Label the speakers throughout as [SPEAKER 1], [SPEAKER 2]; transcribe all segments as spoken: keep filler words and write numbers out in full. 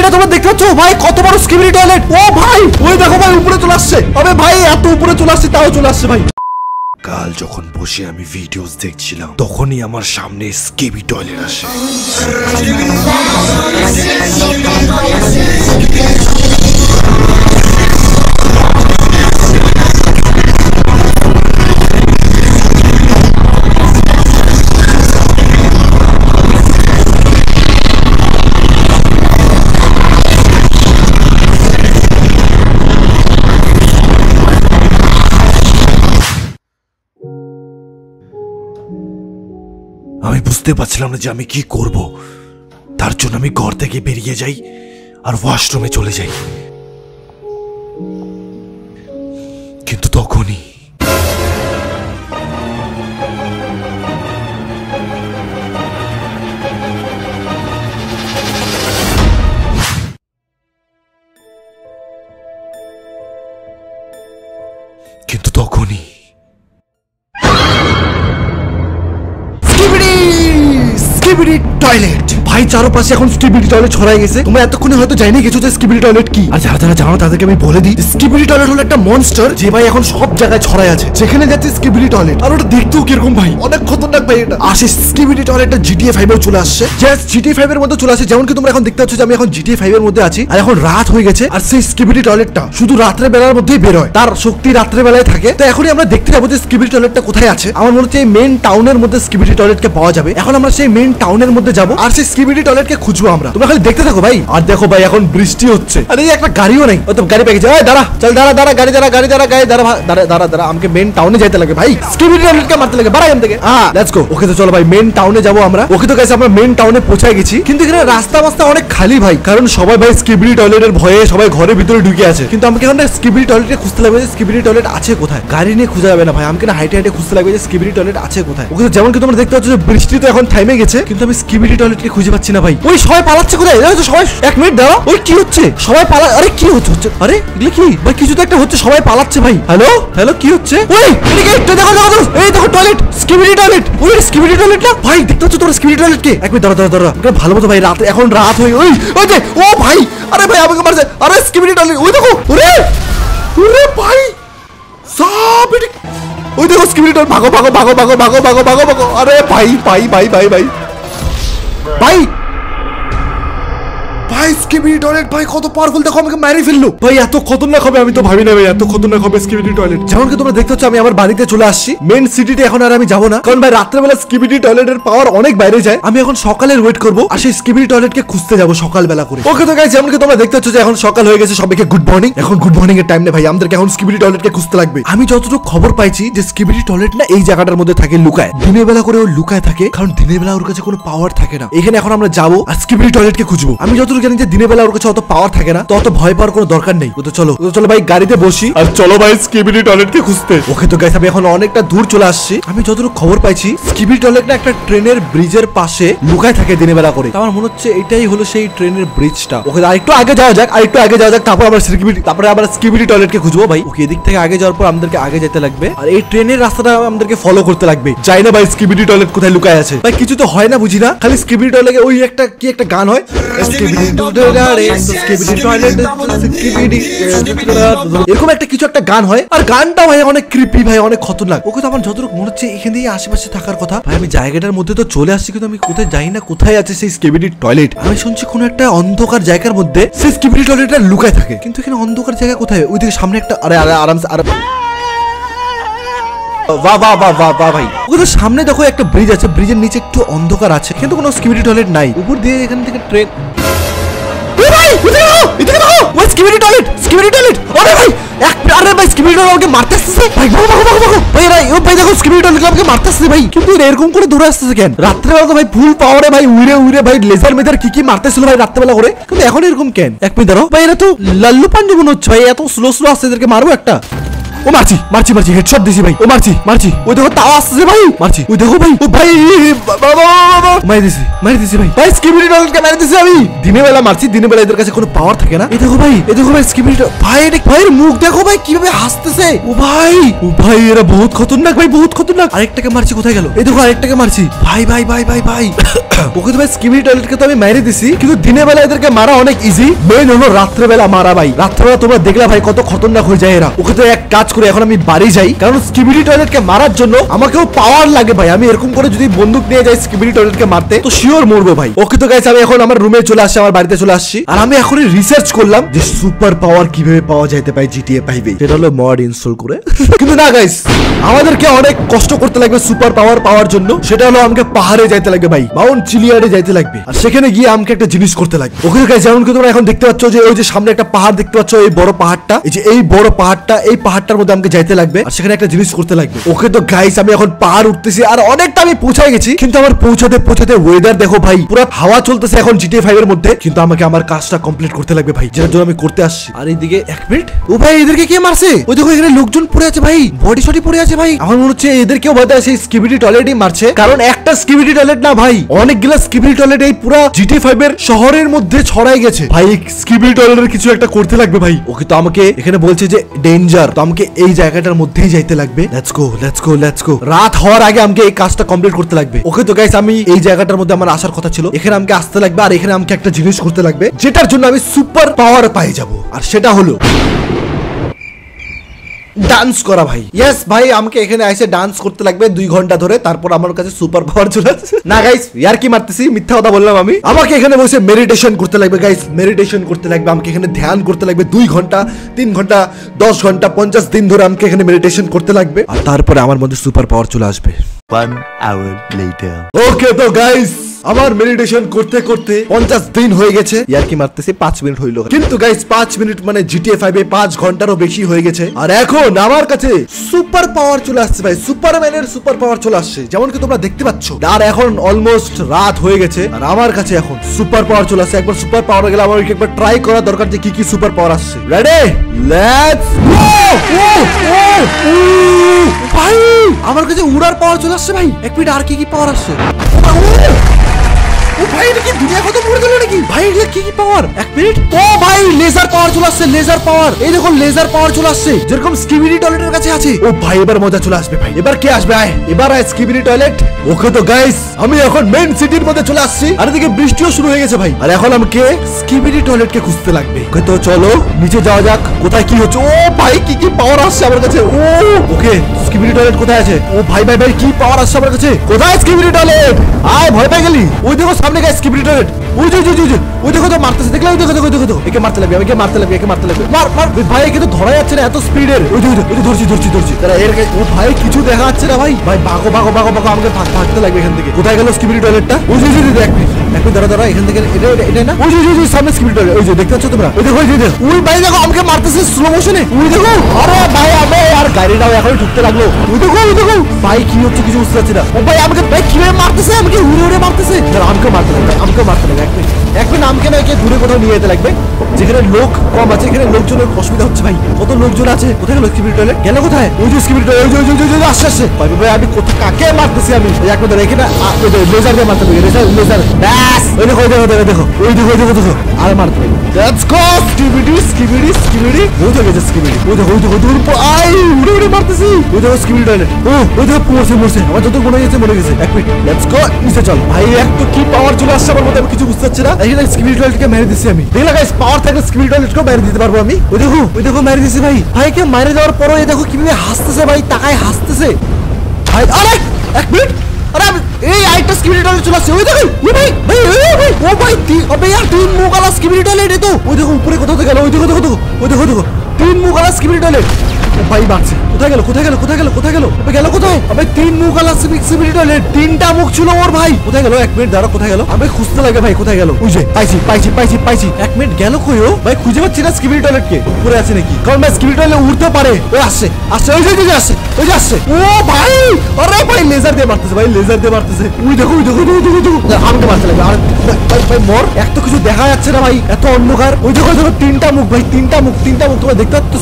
[SPEAKER 1] এটা তোমরা দেখতে পাচ্ছ ভাই কত বড় স্কিবিডি টয়লেট। ও ভাই ওই দেখো ভাই উপরে চলে আসছে। আবে ভাই এত উপরে চলে আসছে তাও চলে আসছে ভাই। কাল যখন বসে আমি ভিডিওস দেখছিলাম তখনই আমার সামনে স্কিবিডি টয়লেট আসে। আমি বুঝতে পারছিলাম না যে আমি কি করব। তার জন্য আমি ঘর থেকে বেরিয়ে যাই আর ওয়াশরুমে চলে যাই। কিন্তু তখনই কিন্তু তখনই স্কিবিডি টয়লেট ভাই চারপাশে এখন স্কিবিডি টয়লেট ছড়াই গেছে। তোমরা এতক্ষণে হয়তো জানি গেছো যে স্কিবিডি টয়লেট কি। আর যারা যারা জানো তাদেরকে আমি বলে দিই, স্কিবিডি টয়লেট হলো একটা মনস্টার যে ভাই এখন সব জায়গায় ছড়াই আছে। যেখানে যাচ্ছে স্কিবিডি টয়লেট। আর ওটা দেখতেও কিরকম ভাই, অনেক খতরনাক ভাই। এটা আসে স্কিবিডি টয়লেটটা জিটিএ ফাইভ এও চলে আসছে। জাস্ট জিটিএ ফাইভ এর মধ্যে চলে আসে। যেমন কি তোমরা এখন দেখতে পাচ্ছ যে আমি এখন জিটিএ ফাইভ এর মধ্যে আছি। আর এখন রাত হয়ে গেছে। আর সেই স্কিবিডি টয়লেটটা শুধু রাত্রে বেলার মধ্যেই বের হয়, তার শক্তি রাত্রে বেলায় থাকে। তো এখনই আমরা দেখতে যাবো যে স্কিবিডি টয়লেটটা কোথায় আছে। আমার মনে হচ্ছে এই মেন টাউনের মধ্যে স্কিবিডি টয়লেটকে পাওয়া যাবে। এখন আমরা সেই মেন টাউনের মধ্যে যাবো আর সেই স্কিবিডি টয়লেটকে খুঁজবো আমরা। তোমরা খালি দেখতে থাকো ভাই। আর দেখো ভাই এখন বৃষ্টি হচ্ছে। আরে একটা গাড়িও নেই। ওই তো গাড়ি পেয়ে গেছে। এই দাঁড়া, চল দাঁড়া দাঁড়া গাড়ি দাঁড়া গাড়ি দাঁড়া গাড়ি দাঁড়া দাঁড়া দাঁড়া দাঁড়া আমাকে মেন টাউনে যাইতে লাগে ভাই। স্কিবিডি টয়লেটকে মারতে লাগে। বাড়াই এখান থেকে। হ্যাঁ লেটস গো। ওকে তো চলো ভাই মেন টাউনে যাবো আমরা। ওকে তো গাইস আমরা মেন টাউনে পৌঁছায় গেছি। কিন্তু এখানে রাস্তা মাস্তা অনেক খালি ভাই, কারণ সবাই ভাই স্কিবিডি টয়লেটের ভয়ে সবাই ঘরের ভিতরে ঢুকে আছে। কিন্তু আমাকে এখন স্কিবিডি টয়লেটে খুঁজতে লাগবে যে স্কিবিডি টয়লেট আছে কোথায়। গাড়ি নিয়ে খুঁজে যাবে না ভাই, আমাকে না হাইটে হাইটে খুঁজতে লাগবে যে স্কিবিডি টয়লেট আছে কোথায়। ওকে যেমন কি তোমরা দেখতে পাচ্ছ যে বৃষ্টি তো এখন থেমে গেছে, কিন্তু আমি স্কিবিডি টয়লেটকে খুঁজে পাচ্ছি না ভাই। ওই সবাই পালাচ্ছে কোথায়? সবাই এক মিনিট দাঁড়াও। ওই কি হচ্ছে? সবাই পালা। আরে কি হচ্ছে হচ্ছে আরে এগুলো কি ভাই? কিছু তো একটা হচ্ছে, সবাই পালাচ্ছে ভাই। হ্যালো হ্যালো কি হচ্ছে? ওই এদিকে একটু দেখো দেখো। এই দেখো টয়লেট, স্কিবিডি টয়লেট। ওই স্কিবিডি টয়লেট না ভাই, দেখতে পাচ্ছ তোমরা স্কিবিডি টয়লেট কে? এক মিনিট দাঁড়া দাঁড়া দাঁড়া। ভালো মতো ভাই রাত এখন রাত হয়ে ওই ওই যে ও ভাই। আরে ভাই আমাকে মারছে। আরে স্কিবিডি টয়লেট ওই দেখো। ওরে ওরে ভাই সাবিডি। ওই দেখো স্কিবিডি টয়লেট। ভাগো ভাগো ভাগো ভাগো ভাগো ভাগো ভাগো ভাগো। আরে ভাই ভাই ভাই ভাই ভাই ভাই ভাই স্কিবিডি টয়লেট ভাই কত পাওয়ারফুল। দেখো আমাকে মেরে ফেললো ভাই। এত খতরনাক হবে আমি তো ভাবি না ভাই, এত খতরনাক হবে স্কিবিডি টয়লেট। যেমন কি তোমরা দেখতে পাচ্ছ আমি আমার বাড়িতে চলে আসছি। মেন সিটিতে এখন আর আমি যাবো না, কারণ ভাই রাত্রেবেলা স্কিবিডি টয়লেটের পাওয়ার অনেক বাইরে যায়। আমি এখন সকালের ওয়েট করবো আর সেই স্কিবিডি টয়লেটকে খুঁজতে যাবো সকালবেলা করে। ওকে তো গাইস যেমন কি তোমরা দেখতে পাচ্ছ যে এখন সকাল হয়ে গেছে। সবাইকে গুড মর্নিং। এখন গুড মর্নিং এর টাইম নেই ভাই, আমাদেরকে এখন স্কিবিডি টয়লেটকে খুঁজতে লাগবে। আমি যতটুকু খবর পাইছি যে স্কিবিডি টয়লেট না এই জায়গাটার মধ্যে থাকে লুকায়। দিনের বেলা করে ও লুকায় থাকে, কারণ দিনের বেলা ওর কাছে কোনো পাওয়ার থাকে না। এখানে এখন আমরা যাবো আর স্কিবিডি টয়লেটকে খুঁজবো। আমি যতটুকু জানি যে দিনের বেলা ওর কাছে অত পাওয়ার থাকে না, তো অত ভয় পাওয়ার কোনো দরকার নেই। তো চলো তো চলো ভাই গাড়িতে বসি আর চলো ভাই স্কিবিডি টয়লেটকে খুঁজতে। ওকে তো গাইস আমি এখন অনেকটা দূর চলে আসছি। আমি যতটুকু খবর পাইছি স্কিবিডি টয়লেট না একটা ট্রেনের ব্রিজের পাশে লুকায় থাকে দিনের বেলা করে। আমার মনে হচ্ছে এটাই হলো সেই ট্রেনের ব্রিজটা। ওকে আরেকটু আগে যাওয়া যাক, আরেকটু আগে যাওয়া যাক, তারপর আমরা স্কিবিডি তারপরে আবার স্কিবিডি টয়লেটকে খুঁজবো ভাই। ওকে এদিক থেকে আগে যাওয়ার পর আমাদেরকে আগে যেতে লাগবে আর এই ট্রেনের রাস্তাটা আমাদেরকে ফলো করতে লাগবে। যাই না ভাই স্কিবিডি টয়লেট কোথায় লুকায় আছে ভাই, কিছু তো হয় না বুঝি না। খালি স্কিবিডি টয়লেটে ওই একটা কি একটা গান হয়, স্কিবিডি টয়লেট এরকম একটা কিছু একটা গান হয়। আর গানটা ভাই অনেক ক্রিপি ভাই, অনেক খতরনাক। ওকে তো আমার যতটুকু মনে হচ্ছে এখানে আশেপাশে থাকার কথা ভাই। আমি জায়গাটার মধ্যে তো চলে আসছি, কিন্তু আমি কোথায় যাই না কোথায় আছে সেই স্কিবিডি টয়লেট। আমি শুনছি কোনো একটা অন্ধকার জায়গার মধ্যে সেই স্কিবিডি টয়লেটটা লুকায় থাকে, কিন্তু এখানে অন্ধকার জায়গা কোথায়? ওইদিকে সামনে একটা আরে আরে আরামসে আরে বাহ বাহ বাহ বাহ বাহ ভাই। ওদের সামনে দেখো একটা ব্রিজ আছে, ব্রিজের নিচে একটু অন্ধকার আছে, কিন্তু কোনো স্কিবিডি টয়লেট নাই। উপর দিয়ে এখান থেকে train. Skibidi toilet skibidi toilet আরে ভাই এক আরে ভাই স্কিবিডি টয়লেট আমাকে মারতে আসছে ভাই। ভাগো ভাগো ভাগো ভাগো ভাই। ভাই ও ভাই দেখো স্কিবিডি টয়লেট আমাকে মারতে আসছে ভাই, কিন্তু এরকম করে দৌড়ে আসতেছে কেন? রাত্রেবেলা তো ভাই ফুল পাওয়ারে ভাই উইরে উইরে ভাই লেজার মেজার কি কি মারতেছিল ভাই রাত্রেবেলা করে, কিন্তু এখন এরকম কেন? এক মিনিট দাঁড়াও ভাই, এরা তো লাল্লু পাঞ্জু মনে হচ্ছে ভাই। এত স্লো স্লো আসছে, এদেরকে মারবো একটা। ও মারছি মারছি মারছি হেডশট দিছি ভাই ও মারছি মারছি ওই দেখো তাও আসছে ভাই মারছি ওই দেখো ভাই ও ভাই মারি দিছি মারি দিছি ভাই ভাই স্কিবিডি টয়লেটকে মারি দিছি আমি দিনে বেলা মারছি দিনে বেলা এদের কাছে কোনো পাওয়ার থাকে না এই দেখো ভাই এই দেখো ভাই স্কিবিডি ভাই এটা ভাইয়ের মুখ দেখো ভাই কিভাবে হাসতেছে ও ভাই ও ভাই এরা বহুত খতরনাক ভাই বহুত খতরনাক আরেকটাকে মারছি কোথায় গেল এই দেখো আরেকটাকে মারছি ভাই ভাই ভাই ভাই ভাই ওকে তো ভাই স্কিবিডি টয়লেটকে তো আমি মেরে দিছি কিন্তু দিনের বেলা এদেরকে মারা অনেক ইজি মেইন হলো রাত্রে বেলা মারা ভাই রাত্রে বেলা তোমরা দেখলা ভাই কত খতরনাক হয়ে যায় এরা ওকে তো এক কাজ করে এখন আমি বাড়ি যাই কারণ স্কিবিডি টয়লেটকে মারার জন্য আমাকেও পাওয়ার লাগে ভাই আমি এরকম করে যদি বন্দুক নিয়ে যাই স্কিবিডি টয়লেটকে মারতে তো শিওর মরবো ভাই ওকে তো গাইস আমি এখন আমার রুমে চলে আসছি আমার বাড়িতে চলে আসছি আর আমি এখনই রিসার্চ করলাম যে সুপার পাওয়ার কিভাবে পাওয়া যাইতে পারে জিটিএ ফাইভ এ সেটা হলো মড ইনস্টল করে কিন্তু না গাইস আমাদেরকে অনেক কষ্ট করতে লাগবে সুপার পাওয়ার পাওয়ার জন্য সেটা হলো আমাকে পাহাড়ে যাইতে লাগবে ভাই মাউন্ট চিলিয়ারে যাইতে লাগবে আর সেখানে গিয়ে আমাকে একটা জিনিস করতে লাগবে ওকে গাইস যেমন কি তোমরা এখন দেখতে পাচ্ছ যে ওই যে সামনে একটা পাহাড় দেখতে পাচ্ছ এই বড় পাহাড়টা এই যে এই বড় পাহাড়টা এই পাহাড়টার মধ্যে আমাকে যাইতে লাগবে আর সেখানে একটা জিনিস করতে লাগবে ওকে তো গাইস আমি এখন পাহাড় উঠতেছি আর অনেকটা আমি পৌঁছায় গেছি কিন্তু আমার পৌঁছাতে পৌঁছাতে ওয়েদার দেখো ভাই পুরো হাওয়া চলতেছে এখন জিটিএ ফাইভ এর মধ্যে কিন্তু আমাকে আমার কাজটা কমপ্লিট করতে লাগবে ভাই যেটার জন্য আমি করতে আসছি আর এইদিকে এক মিনিট ও ভাই এদেরকে কে মারছে ওই দেখো এখানে লোকজন পড়ে আছে ভাই বডি শডি পড়ে আছে ভাই আমার মনে হচ্ছে এদেরকেও বোধহয় সেই স্কিবিডি টয়লেটই মারছে কারণ একটা স্কিবিডি টয়লেট না ভাই অনেকগুলো স্কিবিডি টয়লেট এই পুরো জিটিএ ফাইভ এর শহরের মধ্যে ছড়াই গেছে ভাই স্কিবিডি টয়লেটের কিছু একটা করতে লাগবে ভাই ওকে তো আমাকে এখানে বলছে যে ডেঞ্জার তো আমাকে এই জায়গাটার মধ্যেই যাইতে লাগবে let's go let's go let's go রাত হওয়ার আগে আমাকে এই কাজটা কমপ্লিট করতে লাগবে ওকে তো গাইস আমি এই জায়গাটার মধ্যে আমার আসার কথা ছিল এখানে আমাকে আসতে লাগবে আর এখানে আমাকে একটা জিনিস করতে লাগবে যেটার জন্য আমি সুপার পাওয়ার পাই যাব আর সেটা হলো ডান্স করা ভাই ইয়েস ভাই আমাকে এখানে এসে ডান্স করতে লাগবে দুই ঘন্টা ধরে তারপর আমার কাছে সুপার পাওয়ার চলে আসছে না গাইস ইয়ার কি মারতেছি মিথ্যা কথা বললাম আমি আমাকে এখানে বসে মেডিটেশন করতে লাগবে গাইস মেডিটেশন করতে লাগবে আমাকে এখানে ধ্যান করতে লাগবে দুই ঘন্টা তিন ঘন্টা দশ ঘন্টা পঞ্চাশ দিন ধরে আমাকে এখানে মেডিটেশন করতে লাগবে আর তারপরে আমার মধ্যে সুপার পাওয়ার চলে আসবে
[SPEAKER 2] One hour later.
[SPEAKER 1] ওকে তো গাইস আমার মেডিটেশন করতে করতে পঞ্চাশ দিন হয়ে গেছে ইয়ার কি মারতেছে পাঁচ মিনিট হইলো কিন্তু গাইস পাঁচ মিনিট মানে জিটিএ ফাইভ এ পাঁচ ঘন্টারও বেশি হয়ে গেছে আর এখন আমার কাছে সুপার পাওয়ার চলে আসছে ভাই সুপারম্যানের সুপার পাওয়ার চলে আসছে যেমন কি তোমরা দেখতে পাচ্ছ আর এখন অলমোস্ট রাত হয়ে গেছে আর আমার কাছে এখন সুপার পাওয়ার চলে আসছে একবার সুপার পাওয়ার গেলে আমার একবার ট্রাই করা দরকার যে কি কি সুপার পাওয়ার আসছে রেডি লেটস গো ভাই আমার কাছে উড়ার পাওয়ার চলে আসছে ভাই এক মিনিট আর কি কি পাওয়ার আসছে ও ভাই এটা কি দুনিয়া কত পড়ে গেল নাকি ভাই এটা কি কি পাওয়ার এক মিনিট ও ভাই লেজার পাওয়ার চলে আসছে লেজার পাওয়ার এই দেখো লেজার পাওয়ার চলে আসছে যেরকম স্কিবিডি টয়লেটের কাছে আছে ও ভাই এবার মজা চলে আসবে ভাই এবার কে আসবে আয় এবার আয় স্কিবিডি টয়লেট ওকে তো গাইস আমি এখন মেইন সিটির মধ্যে চলে আসছি আর এদিকে বৃষ্টিও শুরু হয়ে গেছে ভাই আর এখন আমাকে স্কিবিডি টয়লেটকে খুঁজতে লাগবে ওকে তো চলো নিচে যাওয়া যাক কোথায় কি হচ্ছে ও ভাই কি কি পাওয়ার আসছে আমার কাছে ও ওকে স্কিবিডি টয়লেট কোথায় আছে ও ভাই ভাই ভাই কি পাওয়ার আসছে আমার কাছে কোথায় স্কিবিডি টয়লেট আয় ভয় পেয়ে গেলি ওই দেখো সামনে গাইস স্কিবিডি টয়লেট ওই যে ওই যে ওই দেখো তো মারতেছে দেখলে ওই দেখো দেখো দেখো তো একে মারতে লাগবে একে মারতে লাগবে একে মারতে লাগবে মার মার ভাই একে তো ধরা যাচ্ছে না এত স্পিডের ওই যে ওই যে ধরছি ধরছি ধরছি তারা এর ও ভাই কিছু দেখা যাচ্ছে না ভাই ভাই ভাগো ভাগো ভাগো ভাগো আমাকে ভাগতে লাগবে এখান থেকে কোথায় গেল স্কিবিডি টয়লেটটা ওই যে ওই যে এক মিনিট এক মিনিট দাঁড়া দাঁড়া এখান থেকে এটা এটা না ওই যে ওই যে সামনে স্কিবিডি টয়লেট ওই যে দেখতে পাচ্ছ তোমরা ওই দেখো ওই যে ওই ভাই দেখো আমাকে মারতেছে স্লো মোশনে ওই দেখো আরে ভাই আমি আর গাড়িটাও এখন ঢুকতে লাগলো ওই দেখো ওই দেখো ভাই কি হচ্ছে কিছু বুঝতে পারছি না ও ভাই আমাকে ভাই কিভাবে মারতেছে আমাকে উড়ে উড়ে মারতেছে আমাকে মারতে লাগবে আমাকে মারতে লাগবে এক মিনিট এক মিনিট আমাকে না একে দূরে কোথাও নিয়ে যেতে লাগবে যেখানে লোক কম আছে এখানে লোকজনের অসুবিধা হচ্ছে ভাই কত লোকজন আছে কোথায় গেল স্কিবিডি টয়লেট গেল কোথায় ওই যে স্কিবিডি টয়লেট ওই যে ওই যে আসছে আসছে ভাই ভাই আমি কোথায় কাকে মারতেছি আমি এক মিনিট রেখে না লেজার দিয়ে মারতে হবে লেজার লেজার ব্যাস ওই দেখো ওই দেখো দেখো দেখো ওই দেখো ওই দেখো দেখো আর মারতে হবে let's go skibidi skibidi skibidi ওই দেখো গেছে স্কিবিডি ওই দেখো ওই দেখো ওই দেখো আই উড়ে উড়ে মারতেছি ওই দেখো স্কিবিডি টয়লেট ও ওই দেখো মরছে মরছে আমার যত মনে গেছে মনে গেছে এক মিনিট লেটস গো নিচে চল ভাই এক তো কি পাওয়ার চলে আসছে আমার মধ্যে আমি কিছু বুঝতে পারছি না এখানে স্কিবিডি টয়লেটকে মেরে দিছি আমি দেখলা গাইস পাওয়ার থাকলে স্কিবিডি টয়লেটকে মেরে দিতে পারবো আমি ওই দেখো ওই দেখো মেরে দিছি ভাই ভাইকে মেরে দেওয়ার পরও এই দেখো কিভাবে হাসতেছে ভাই তাকায় হাসতেছে ভাই আরে এক মিনিট আরে এই আইটা স্কিবিডি টয়লেট চলে আসছে ওই দেখো ওই ভাই ভাই ভাই ও ভাই আবে यार তিন মুগালা স্কিবিডি টয়লেট এ তো ওই দেখো উপরে কোথাও গেল ওই দেখো দেখো দেখো ওই দেখো দেখো তিন মুগালা স্কিবিডি টয়লেট ভাই বাঁচছে কোথায় গেল কোথায় গেল কোথায় গেল কোথায় গেল আবে গেল কোথায় আবে তিন মুখ আলা স্কিবিডি টয়লেট তিনটা মুখ ছিল ওর ভাই কোথায় গেল এক মিনিট দাঁড়া কোথায় গেল আবে খুঁজতে লাগে ভাই কোথায় গেল ওই যে পাইছি পাইছি পাইছি পাইছি এক মিনিট গেল কই ও ভাই খুঁজে পাচ্ছি না স্কিবিডি টয়লেট কে উপরে আছে নাকি কারণ ভাই স্কিবিডি টয়লেট উড়তে পারে ওই আসছে আসছে ওই যে আসছে ওই যে আসছে ও ভাই আরে ভাই লেজার দিয়ে মারতেছে ভাই লেজার দিয়ে মারতেছে ওই দেখো ওই দেখো ওই দেখো দেখো আমাকে মারতে লাগবে আর ভাই ভাই মর এক তো কিছু দেখা যাচ্ছে না ভাই এত অন্ধকার ওই দেখো দেখো তিনটা মুখ ভাই তিনটা মুখ তিনটা মুখ তোমরা দেখতে পাচ্ছো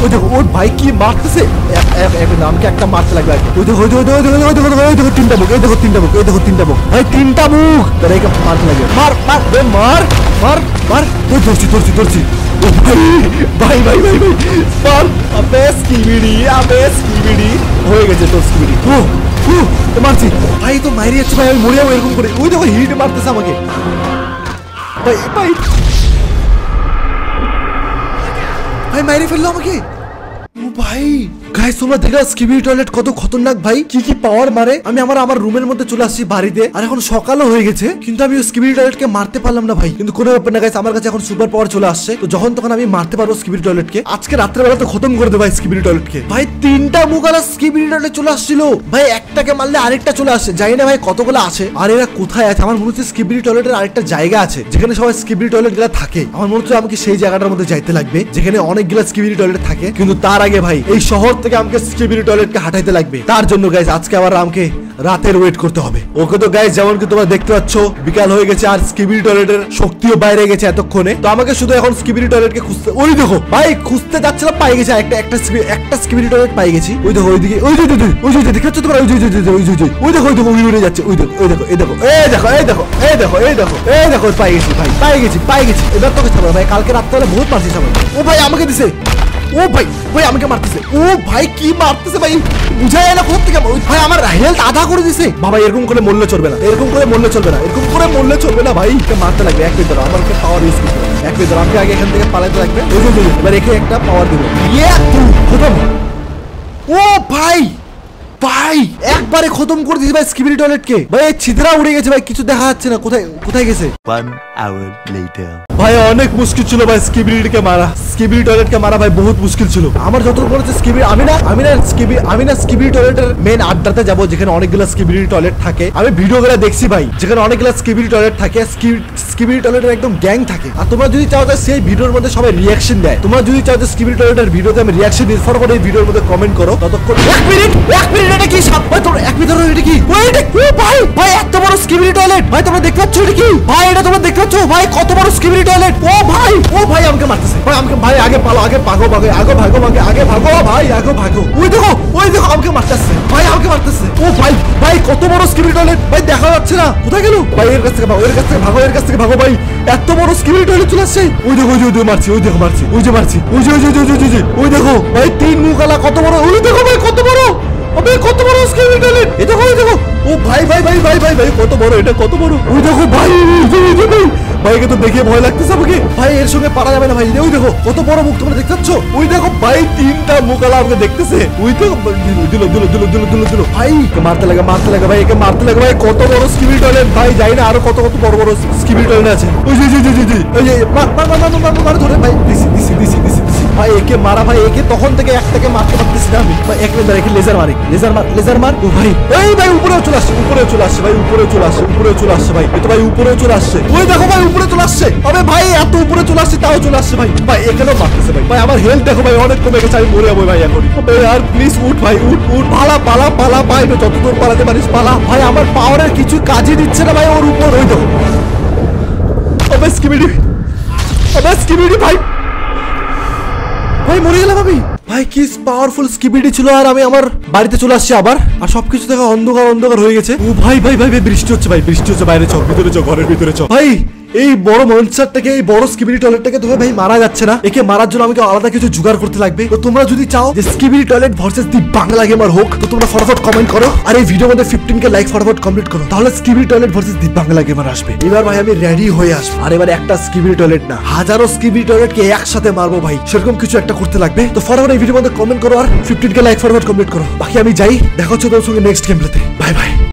[SPEAKER 1] ওই দেখো ওর ভাই কি মারতেছে, নামকে একটা মারতে লাগবে। ওই দেখো ওই দেখো ওই দেখো ওই দেখো ওই দেখো তিনটা মুখ, এই দেখো তিনটা মুখ, এই দেখো তিনটা মুখ, ভাই তিনটা মুখ, তারা একে মারতে লাগবে। মার মার মার মার মার, ওই ধরছি ধরছি ধরছি। ও ভাই ভাই ভাই ভাই ভাই মার, আবে স্কিবিডি আবে স্কিবিডি হয়ে গেছে তোর স্কিবিডি। ও ও তো মারছি ভাই, তো মাইরে যাচ্ছে ভাই, আমি মরে যাবো এরকম করে। ওই দেখো হিট মারতেছে আমাকে ভাই ভাই ভাই মাইরে ফেললো আমাকে। ও ভাই গাইস তোমরা দেখো স্কিবিডি টয়লেট কত খতরনাক ভাই, কি কি পাওয়ার মারে। আমি আমার আমার রুমের মধ্যে চলে আসছি বাড়িতে, আর এখন সকালও হয়ে গেছে, কিন্তু আমি স্কিবিডি টয়লেটকে মারতে পারলাম না ভাই। কিন্তু কোনো ব্যাপার না গাইস, আমার কাছে এখন সুপার পাওয়ার চলে আসছে, তো যখন তখন আমি মারতে পারবো স্কিবিডি টয়লেটকে। আজকে রাত্রেবেলা তো খতম করে দেবো ভাই স্কিবিডি টয়লেটকে। ভাই তিনটা মুগালা স্কিবিডি টয়লেট চলে আসছিল ভাই, একটাকে মারলে আরেকটা চলে আসছে, জানি না ভাই কতগুলো আছে। আর এরা কোথায় আছে? আমার মনে হচ্ছে স্কিবিডি টয়লেটের আরেকটা জায়গা আছে যেখানে সবাই স্কিবিডি টয়লেট গুলা থাকে। আমার মনে হচ্ছে আমাকে সেই জায়গাটার মধ্যে যাইতে লাগবে যেখানে অনেকগুলা স্কিবিডি টয়লেট থাকে। কিন্তু তার আগে ভাই এই শহর থেকে আমাকে স্কিবিডি টয়লেটকে হাঁটাইতে লাগবে। তার জন্য গাইস আজকে আবার আমাকে রাতের ওয়েট করতে হবে। ওকে তো গাইস যেমন কি তোমরা দেখতে পাচ্ছ বিকাল হয়ে গেছে, আর স্কিবিডি টয়লেটের শক্তিও বাইরে গেছে এতক্ষণে। তো আমাকে শুধু এখন স্কিবিডি টয়লেটকে খুঁজতে, ওই দেখো ভাই খুঁজতে যাচ্ছিলাম, পাই গেছে একটা একটা একটা স্কিবিডি টয়লেট পাই গেছি। ওই দেখো ওইদিকে, ওই যে ওই যে দেখতে পাচ্ছ তোমরা, ওই যে ওই যে ওই যে ওই দেখো ওই দেখো উড়ে উড়ে যাচ্ছে। ওই দেখো ওই দেখো এই দেখো এই দেখো এই দেখো এই দেখো এই দেখো এই দেখো পাই গেছি ভাই, পাই গেছি পাই গেছি। এবার তোকে ছাড়বো ভাই, কালকে রাত্রে বহুত মারছিস আমাকে। ও ভাই আমাকে দিছে, ও ভাই ভাই আমাকে মারতেছে। ও ভাই কি মারতেছে ভাই, বুঝা যায় না কোথা থেকে ভাই, আমার হেলথ আধা করে দিছে। বাবা এরকম করে মরলে চলবে না, এরকম করে মরলে চলবে না, এরকম করে মরলে চলবে না ভাই, মারতে লাগবে। এক মিনিট আমার একটা পাওয়ার ইউজ করতে হবে, এক মিনিট আমাকে আগে এখান থেকে পালাতে লাগবে। ওই যে এবার একে একটা পাওয়ার দেবো, ইয়ে খতম। ও ভাই ভাই একবারে খতম করে দিয়েছে ভাই স্কিবিডি টয়লেটকে। ভাই ছিদ্রা উড়ে গেছে ভাই, কিছু দেখা যাচ্ছে না, কোথায় কোথায় গেছে।
[SPEAKER 2] One hour later.
[SPEAKER 1] ভাই অনেক মুশকিল ছিল ভাই স্কিবিডিকে মারা, স্কিবিডি টয়লেটকে মারা ভাই বহুত মুশকিল ছিল। আমার যত করেছে স্কিবিডি, আমি না আমি না স্কিবি আমি না স্কিবিডি টয়লেটের মেন আড্ডাতে যাবো যেখানে অনেকগুলো স্কিবিডি টয়লেট থাকে। আমি ভিডিওগুলো দেখছি ভাই যেখানে অনেকগুলো স্কিবিডি টয়লেট থাকে, স্কিবিডি টয়লেটের একদম গ্যাং থাকে। আর তোমরা যদি চাও যে সেই ভিডিওর মধ্যে সবাই রিয়াকশন দেয়, তোমরা যদি চাও যে স্কিবিডি টয়লেটের ভিডিওতে আমি রিয়াকশন দিই, ফর করে এই ভিডিওর মধ্যে কমেন্ট করো। ততক্ষণ এক মিনিট এক মিনিট এটা কি সাপ ভাই, তোমরা এক মিনিট ধরো, এটা কি ওই এটা ও ভাই ভাই এত বড় স্কিবিডি টয়লেট ভাই, তোমরা দেখতে পাচ্ছ এটা কি ভাই, এটা তোমরা দেখতে পাচ্ছ ভাই কত বড় স্কিবিডি টয়লেট। ও ভাই ও ভাই আমাকে মারতেছে ভাই, আমাকে ভাই আগে পালো, আগে ভাগো ভাগো আগে ভাগো ভাগে আগে ভাগো ভাই আগে ভাগো। ওই দেখো ওই দেখো আমাকে মারতেছে ভাই, আমাকে মারতেছে। ও ভাই ভাই কত বড় স্কিবিডি টয়লেট ভাই, দেখা যাচ্ছে না কোথায় গেল ভাই। এর কাছ থেকে ভাগো, এর কাছ থেকে ভাগো, এর কাছ থেকে ভাগো ভাই, এত বড় স্কিবিডি টয়লেট চলে আসছে। ওই দেখো ওই যে ওই দেখো মারছি, ওই দেখো মারছি, ওই যে মারছি, ওই যে ওই যে ওই যে ওই দেখো ভাই তিন মুখালা কত বড়, ওই দেখো ভাই কত বড়, আবে কত বড় স্কিবিডি টয়লেট। এই দেখো এই দেখো, ও ভাই ভাই ভাই ভাই ভাই ভাই কত বড় এটা, কত বড়। ওই দেখো ভাই ভাইকে তো দেখে ভয় লাগতেছে আমাকে ভাই, এর সঙ্গে পারা যাবে না ভাই। ওই দেখো কত বড় মুখ তোমরা দেখতে পাচ্ছ, ওই দেখো ভাই তিনটা মুখালা আমাকে দেখতেছে। ওই দেখো দিল দিল দিল দিল দিল দিল ভাই, মারতে লাগে মারতে লাগে ভাই, একে মারতে লাগে ভাই। কত বড় স্কিবিডি টয়লেট ভাই, যাই না আরো কত কত বড় বড় স্কিবিডি টয়লেট আছে। ওই যে জি জি জি জি ওই যে মার মার মার মার মার ধরে ভাই, দিছি দিছি দিছি দিছি দিছি ভাই, একে মারা ভাই, একে তখন থেকে একটাকে মারতে পারতেছি না আমি ভাই। এক মিনিট একে লেজার মারি, লেজার মার লেজার মার। ও ভাই এই ভাই উপরেও চলে আসছে, উপরেও চলে আসছে ভাই, উপরেও চলে আসছে, উপরেও চলে আসছে ভাই, এতো ভাই উপরেও চলে আসছে। ওই দেখো ভাই উপরে চলে আসছে, আবে ভাই এত উপরে চলে আসছে তাও চলে আসছে ভাই, ভাই এখানেও মারতেছে ভাই। ভাই আমার হেলথ দেখো ভাই অনেক কমে গেছে, আমি মরে যাবো ভাই এখন। আর প্লিজ উঠ ভাই উঠ উঠ, পালা পালা পালা ভাই, যতদূর পালাতে পারিস পালা ভাই, আমার পাওয়ারের কিছু কাজই দিচ্ছে না ভাই ওর উপর। ওই দেখো আবে স্কিবিডি, আবে স্কিবিডি ভাই ভাই মরে গেলাম আমি ভাই। কি পাওয়ারফুল স্কিবিডি ছিল। আর আমি আমার বাড়িতে চলে আসছি আবার, আর সবকিছু দেখা অন্ধকার অন্ধকার হয়ে গেছে। ও ভাই ভাই ভাই ভাই বৃষ্টি হচ্ছে ভাই, বৃষ্টি হচ্ছে, বাইরে চল, ভিতরে চল, ঘরের ভিতরে চল ভাই। এই বড় মনস্টারটাকে, এই বড় স্কিবিডি টয়লেটটাকে তো ভাই মারা যাচ্ছে না, একে মারার জন্য আমাকে আলাদা কিছু জোগাড় করতে লাগবে। তো তোমরা যদি চাও যে skibidi toilet versus the Bangla gamer হোক, তো তোমরা ফটাফট কমেন্ট করো, আর এই ভিডিওর মধ্যে ফিফটিন কে লাইক ফটাফট কমপ্লিট করো, তাহলে skibidi toilet versus the Bangla gamer আসবে। এবার ভাই আমি রেডি হয়ে আসবো, আর এবার একটা স্কিবিডি টয়লেট না হাজারো স্কিবিডি টয়লেটকে একসাথে মারবো ভাই, সেরকম কিছু একটা করতে লাগবে। তো ফটাফট এই ভিডিওর মধ্যে কমেন্ট করো, আর ফিফটিন কে লাইক ফটাফট কমপ্লিট করো। বাকি আমি যাই, দেখা হচ্ছে তোর সঙ্গে নেক্সট গেম প্লেতে। Bye by.